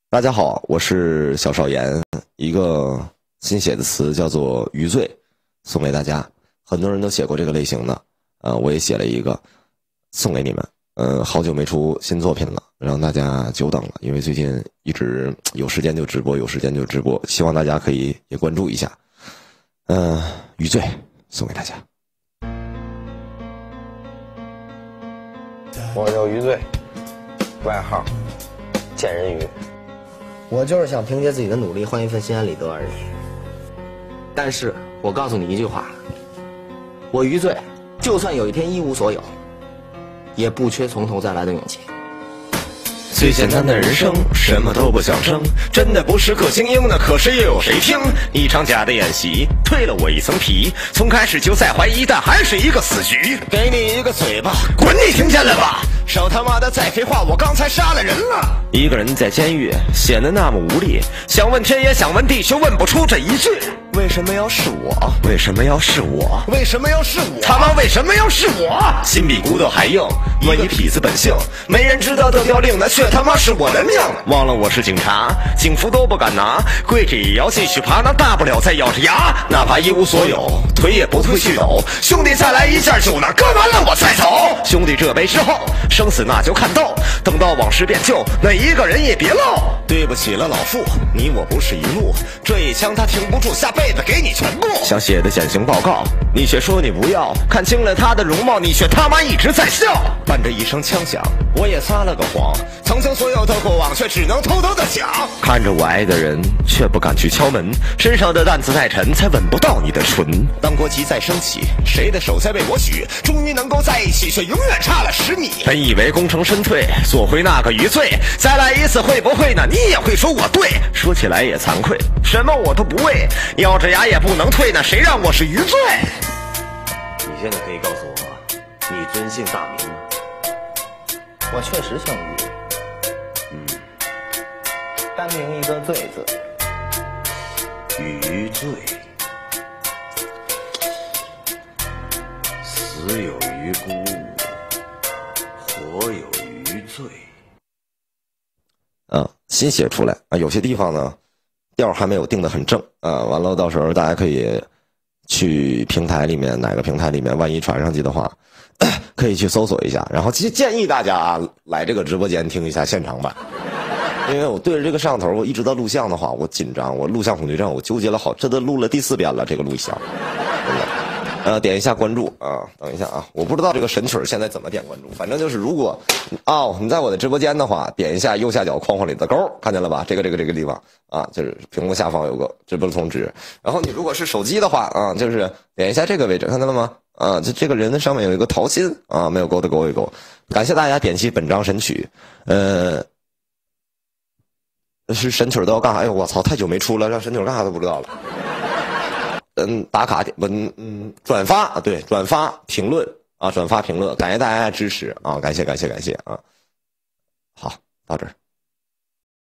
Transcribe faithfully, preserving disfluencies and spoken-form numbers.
大家好，我是小少言，一个新写的词叫做《余罪》，送给大家。很多人都写过这个类型的，呃，我也写了一个，送给你们。嗯、呃，好久没出新作品了，让大家久等了，因为最近一直有时间就直播，有时间就直播，希望大家可以也关注一下。嗯、呃，《余罪》送给大家。 我叫余罪，外号贱人鱼。 我就是想凭借自己的努力换一份心安理得而已。但是我告诉你一句话，我余罪，就算有一天一无所有，也不缺从头再来的勇气。 最简单的人生，什么都不想争，真的不是个精英，那可是又有谁听？一场假的演习，蜕了我一层皮，从开始就在怀疑，但还是一个死局。给你一个嘴巴，滚你听见了吧？少他妈的再废话，我刚才杀了人了。一个人在监狱，显得那么无力，想问天也想问地，却问不出这一句。为什么要是我？为什么要是我？为什么要是我？他妈为什么要是我？心比骨头还硬，我一痞子本性，没人知道的条令，那却他妈是我的命。忘了我是警察，警服都不敢拿，跪着也要继续爬，那大不了再咬着牙，哪怕一无所有，腿也不退去抖。兄弟再来一件酒，那喝完了我再走。兄弟这杯之后，生死那就看透，等到往事变旧，那一个人也别漏。对不起了老傅，你我不是一路，这一枪他挺不住，下辈子给你全部。想写的减刑报告，你却说你不要，看清了他的容貌，你却他妈一直在笑。伴着一声枪响，我也撒了个谎，曾经所有的过往却只能偷偷的想。看着我爱的人，却不敢去敲门，身上的担子太沉，才吻不到你的唇。当国旗再升起，谁的手在为我许，终于能够在一起，却永远差了十米。本以为功成身退，做回那个余罪，再来一次会不会呢？你也会说我对，说起来也惭愧，什么我都不为，咬着牙也不能退，那谁让我是余罪？ 你现在可以告诉我，你尊姓大名吗？我确实姓余，嗯，单名一个罪字， 余罪，死有余辜，活有余罪。啊，新写出来啊，有些地方呢调还没有定得很正啊，完了到时候大家可以去平台里面，哪个平台里面万一传上去的话，可以去搜索一下。然后建建议大家啊来这个直播间听一下现场版，因为我对着这个摄像头，我一直到录像的话，我紧张，我录像恐惧症，我纠结了好，这都录了第四遍了这个录像，真的。呃，点一下关注啊！等一下啊，我不知道这个神曲现在怎么点关注，反正就是如果哦你在我的直播间的话，点一下右下角框框里的勾，看见了吧？这个这个这个地方啊，就是屏幕下方有个直播通知。然后你如果是手机的话啊，就是点一下这个位置，看到了吗？啊，这这个人的上面有一个桃心啊，没有勾的勾一勾。感谢大家点击本章神曲，呃，是神曲都要干啥？哎呦我操，太久没出了，让神曲干啥都不知道了。嗯，打卡点文嗯转发啊，对，转发评论啊，转发评论，感谢大家的支持啊，感谢感谢感谢啊，好，到这儿。